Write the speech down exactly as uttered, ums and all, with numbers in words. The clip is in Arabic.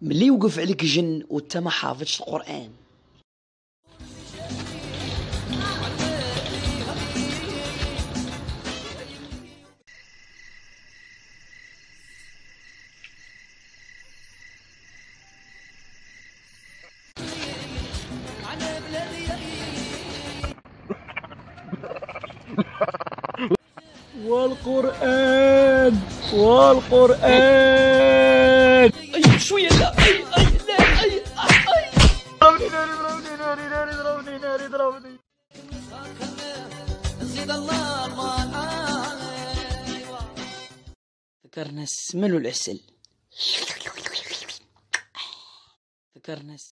ملي يوقف عليك جن وانت ما حافظش القرآن. والقرآن والقرآن أي شوية لا أي أي لا أي أي ضربني ناري ضربني ناري ناري ضربني ناري ضربني. ذكرنا منو العسل ذكرنا